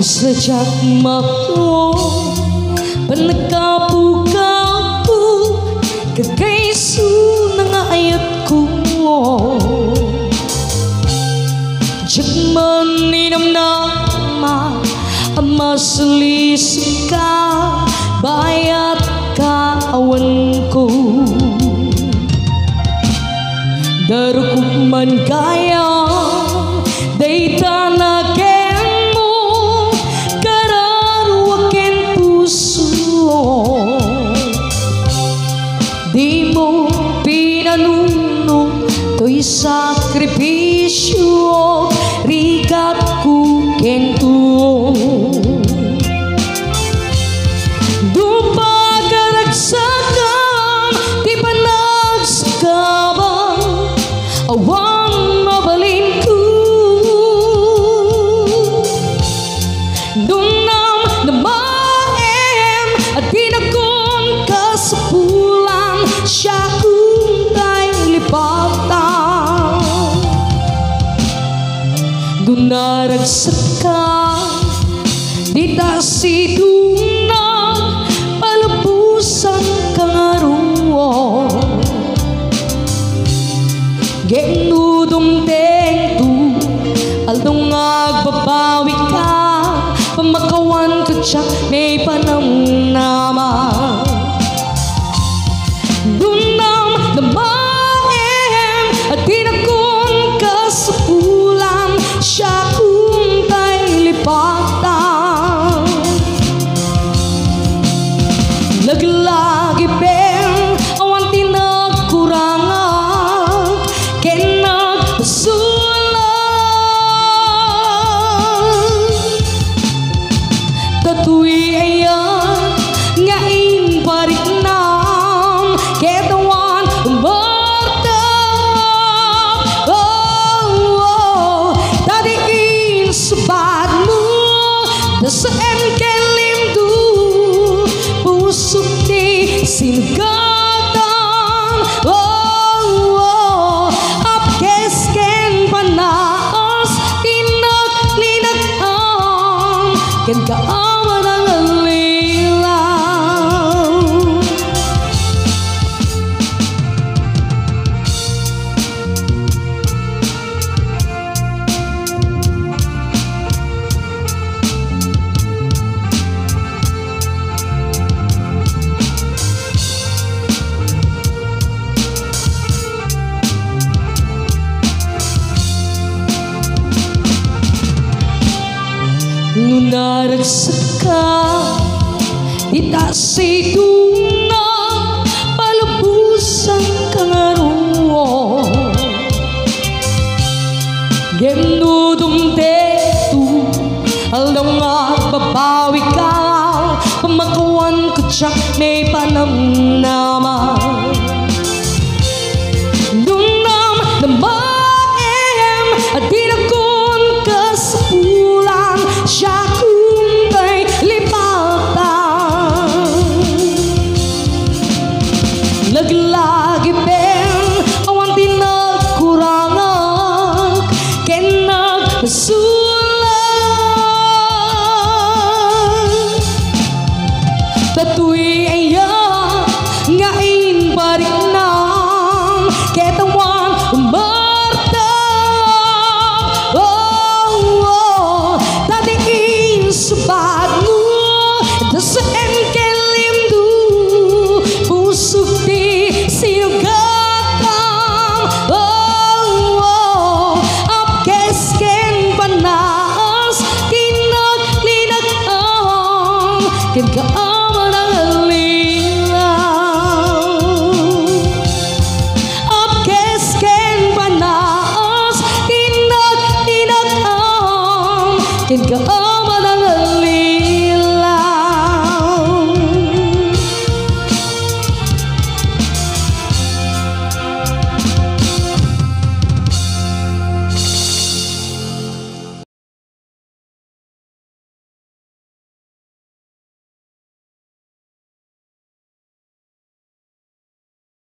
Sejak makno panagkapu-kapu kagaisu ng ayatku Jekman ninam-nama amaselisika bayat kawanku Darukman kaya day tanah Di mo pinanunong to'y sakripisyo rigat ku kento Dupagaragsakan di panagsakabang awang mabalin ko Dunam na maem at dinakong kasapulan siya kung tayo lipatan Doon naragsakan di tasidunang palabusan kangaruo Genudong tengtu aldong agbabawi ka pamakawan ka tsak may panamnama siya kung tayo lipatan Naglagi ben awan tinagkurangan kenagpasulan Tatuwi ayan ngain pariknam ketawan Dasaan kelimdu pusuk di singgatan apkesken panas tinak linak ken kaawan ang lilaw Naragsakan di tasidunang palabusan kangaruo Genudong tetu aldong agbabawi ka pamakawan ko tsak may panamnama Dunam na maem at dinakon kasapulan siya kung tayo lipatan Naglagi ben awan tinagkurangan kenagpasulan Tatuwi ayan ngain pariknam ketawan Sebabmu dasaan kelimdu busuk di silgatan apkesken panas tinak linak ken kaawan ang lilaw apkesken panas tinak linak ken kaawan